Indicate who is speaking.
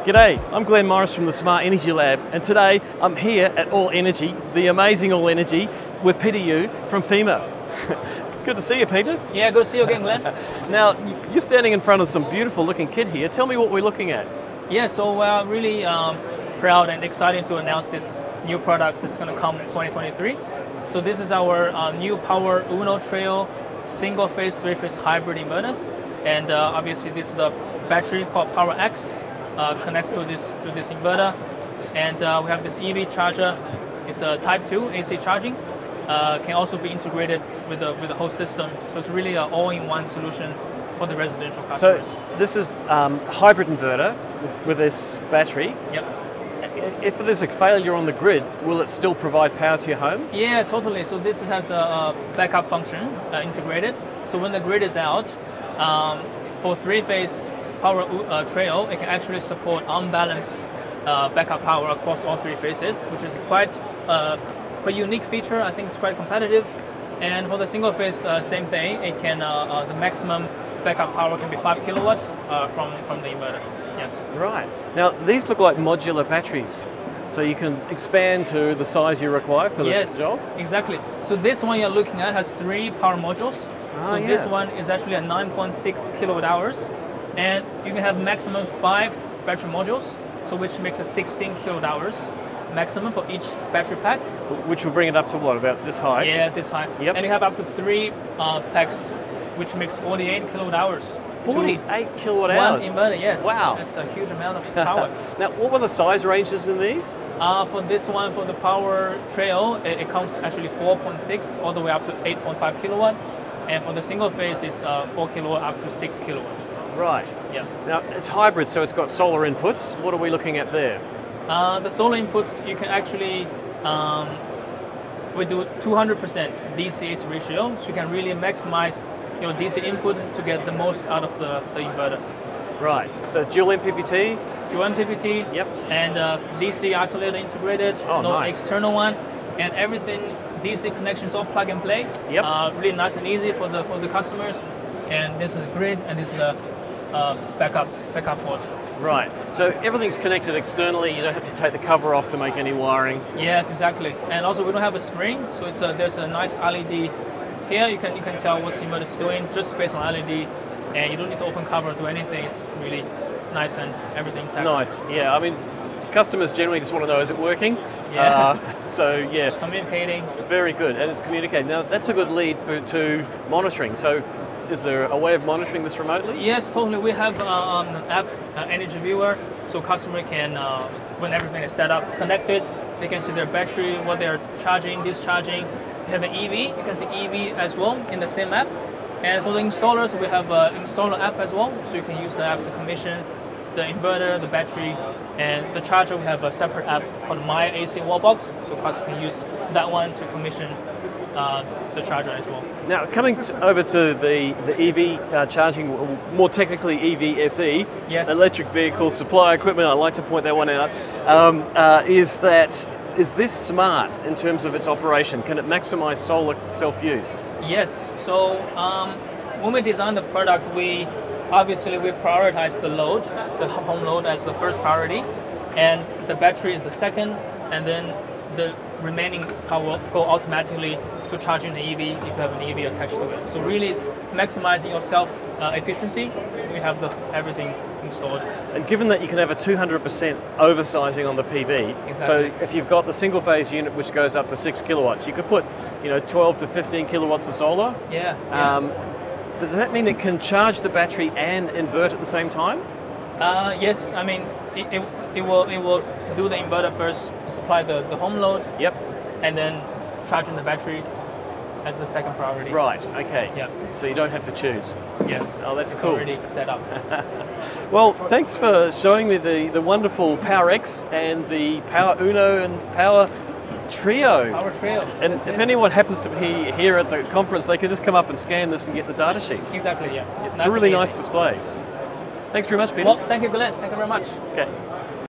Speaker 1: G'day, I'm Glenn Morris from the Smart Energy Lab, and today I'm here at All Energy, the amazing All Energy, with Peter Yu from Fimer. Good to see you, Peter.
Speaker 2: Yeah, good to see you again, Glenn.
Speaker 1: Now, you're standing in front of some beautiful looking kit here. Tell me what we're looking at.
Speaker 2: Yeah, so we're really proud and excited to announce this new product that's going to come in 2023. So this is our new Power Uno Trail single-phase, three-phase hybrid inverters. And obviously this is the battery called Power X, connects to this inverter. And we have this EV charger. It's a Type 2 AC charging. Can also be integrated with the whole system. So it's really an all-in-one solution for the residential customers.
Speaker 1: So this is hybrid inverter with this battery.
Speaker 2: Yep.
Speaker 1: If there's a failure on the grid, will it still provide power to your home?
Speaker 2: Yeah, totally. So this has a backup function integrated. So when the grid is out, for three-phase Power Trail, it can actually support unbalanced backup power across all three phases, which is quite a unique feature. I think it's quite competitive. And for the single phase, same thing. It can the maximum backup power can be 5 kilowatts from the inverter. Yes.
Speaker 1: Right. Now these look like modular batteries, so you can expand to the size you require for the job.
Speaker 2: Exactly. So this one you're looking at has 3 power modules. This one is actually a 9.6 kilowatt hours, and you can have maximum 5 battery modules, so which makes it 16 kilowatt hours maximum for each battery pack.
Speaker 1: Which will bring it up to what, about this high?
Speaker 2: Yeah, this high.
Speaker 1: Yep.
Speaker 2: And you have up to 3 packs, which makes 48 kilowatt hours.
Speaker 1: 48 kilowatt hours?
Speaker 2: One inverter, yes.
Speaker 1: Wow.
Speaker 2: That's a huge amount of power.
Speaker 1: Now, what were the size ranges in these?
Speaker 2: For this one, for the Power Trail, it comes actually 4.6 all the way up to 8.5 kilowatt. And for the single phase, it's 4 kilowatt up to 6 kilowatt.
Speaker 1: Right.
Speaker 2: Yeah.
Speaker 1: Now, it's hybrid, so it's got solar inputs. What are we looking at there?
Speaker 2: The solar inputs, you can actually, we do 200% DC-AC ratio, so you can really maximize your DC input to get the most out of the inverter.
Speaker 1: Right. So dual MPPT?
Speaker 2: Dual MPPT.
Speaker 1: Yep.
Speaker 2: And DC isolator integrated, no external one, and everything DC connections all plug and play.
Speaker 1: Yep.
Speaker 2: Really nice and easy for the customers. And this is the grid, and this is the backup port.
Speaker 1: Right. So everything's connected externally. You don't have to take the cover off to make any wiring.
Speaker 2: Yes, exactly. And also we don't have a screen, so it's there's a nice LED here. You can tell what the inverter is doing just based on LED, and you don't need to open cover or do anything. It's really nice and everything tapped.
Speaker 1: Nice. Yeah. I mean, customers generally just want to know, is it working?
Speaker 2: Yeah.
Speaker 1: So yeah.
Speaker 2: Communicating.
Speaker 1: Very good, and it's communicating. Now that's a good lead to monitoring. So is there a way of monitoring this remotely?
Speaker 2: Yes, totally. We have an app, Energy Viewer, so customer can, when everything is set up, connected, they can see their battery, what they're charging, discharging. We have an EV, you can see EV as well in the same app. And for the installers, we have an installer app as well, so you can use the app to commission the inverter, the battery, and the charger. We have a separate app called My AC Wallbox, so customer can use that one to commission the charger as well.
Speaker 1: Now, coming over to the EV charging, more technically EVSE,
Speaker 2: yes.
Speaker 1: Electric Vehicle Supply Equipment, I'd like to point that one out, is this smart in terms of its operation? Can it maximize solar self-use?
Speaker 2: Yes, so when we designed the product, we prioritize the load, the home load as the first priority, and the battery is the second, and then the remaining power will go automatically to charging the EV if you have an EV attached to it. So really it's maximizing your efficiency. We have everything installed.
Speaker 1: And given that you can have a 200% oversizing on the PV, so if you've got the single phase unit which goes up to 6 kilowatts, you could put 12 to 15 kilowatts of solar.
Speaker 2: Yeah.
Speaker 1: Does that mean it can charge the battery and invert at the same time?
Speaker 2: Yes, I mean it will do the inverter first, supply the home load.
Speaker 1: Yep.
Speaker 2: And then charging the battery as the second priority.
Speaker 1: Right. Okay.
Speaker 2: Yeah.
Speaker 1: So you don't have to choose.
Speaker 2: Yes.
Speaker 1: Oh, that's
Speaker 2: it's
Speaker 1: cool.
Speaker 2: Already set up.
Speaker 1: Well, thanks for showing me the wonderful Power X and the Power Uno and Power Trio.
Speaker 2: Power Trio.
Speaker 1: And if anyone happens to be here at the conference, they can just come up and scan this and get the data sheets.
Speaker 2: Exactly. Yeah.
Speaker 1: It's a really nice display. Thanks very much, Peter.
Speaker 2: Well, thank you, Glenn. Thank you very much.
Speaker 1: Okay.